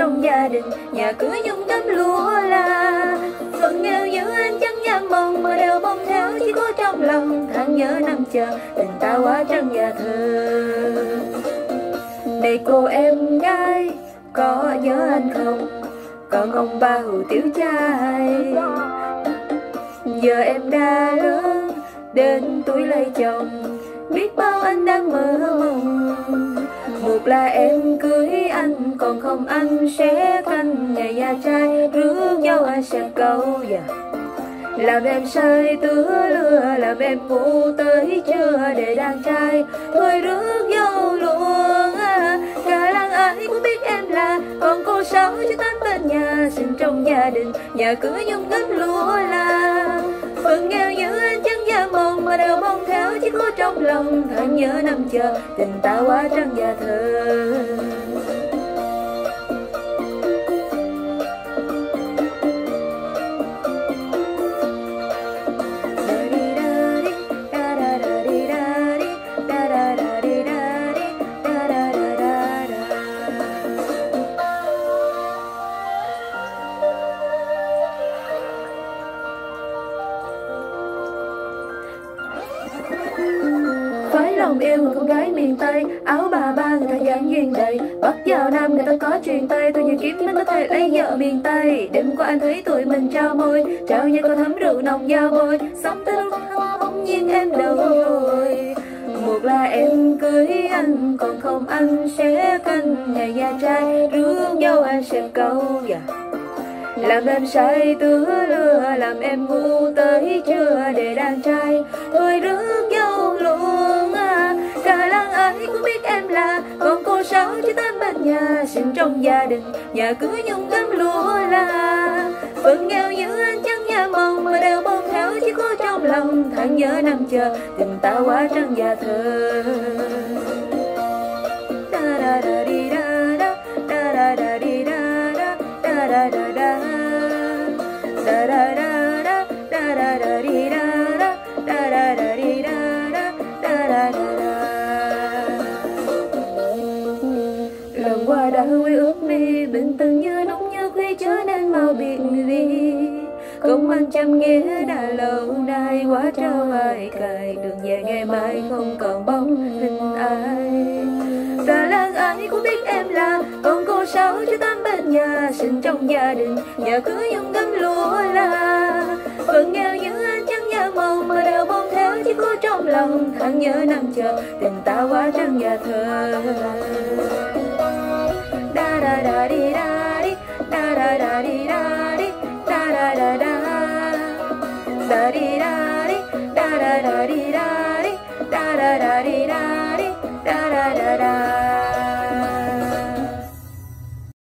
trong gia đình, nhà cửa nhung tấm lúa la. Phận nghèo như anh chẳng dám mong, mà đều mong theo chỉ có trong lòng. Tháng nhớ năm chờ, tình ta quá trân và thơ. Này cô em gái, có nhớ anh không? Còn ông ba hủ tiếu trai. Giờ em đã lớn, đến tuổi lấy chồng, biết bao anh đang mơ mộng. Một là em cưới anh, còn không anh sẽ canh ngày già trai. Rước dâu anh sẽ câu làm em say tứa lừa, làm em ngủ tới trưa để đàn trai. Thôi rước dâu luôn cả làng ai cũng biết em là con cô sáu chứ tám bên nhà. Sinh trong gia đình, nhà cửa nhung gấm lúa la. Phận nghèo như anh chẳng dám mong, mà đều mong theo chỉ có trong lòng. Tháng nhớ năm chờ, tình ta quá trân và thơ. Phải lòng yêu người con gái miền Tây, áo bà ba người ta dáng duyên đầy. Bắc vào Nam người ta có truyền tay, tôi như kiếm nên có thể lấy vợ miền Tây. Đêm qua anh thấy tụi mình trao môi, trao như có thấm rượu nồng giao môi. Sống tới lúc không nhiên em đâu rồi. Một là em cưới anh, còn không anh sẽ canh ngày già trai. Rước dâu anh sẽ câu làm em say tứa lừa, làm em ngu tới trưa để đàn trai. Thôi rước dâu luôn cả làng ai cũng biết em là con cô sáu chứ tám bên nhà. Sinh trong gia đình, nhà cửa nhung gấm lúa la. Phận nghèo như anh chẳng dám mong, mà đều mong theo chỉ có trong lòng. Tháng nhớ năm chờ, tình ta quá trân và thơ. Da da da di da da, da da da di da da, da da da da. Da da da da, da da da di da da, da da da di da da, da da da da. Lần qua đã quê ước mi, bình từng như nóng như khuya trở nên mau biệt ly. Công anh chăm nghĩa đã lâu nay, quá trao ai cài. Đường về ngày mai không còn bóng hình ai. Cả làng ai cũng biết em là con cô sáu chứ tám bên nhà. Sinh trong gia đình, nhà cửa nhung gấm lúa la. Phận nghèo như anh chẳng dám mong, mà đều mong theo chỉ có trong lòng. Tháng nhớ năm chờ, tình ta quá trân và thơ. Da da da di da di, da da da di da di, da da da da. Da di da di, da da da di da.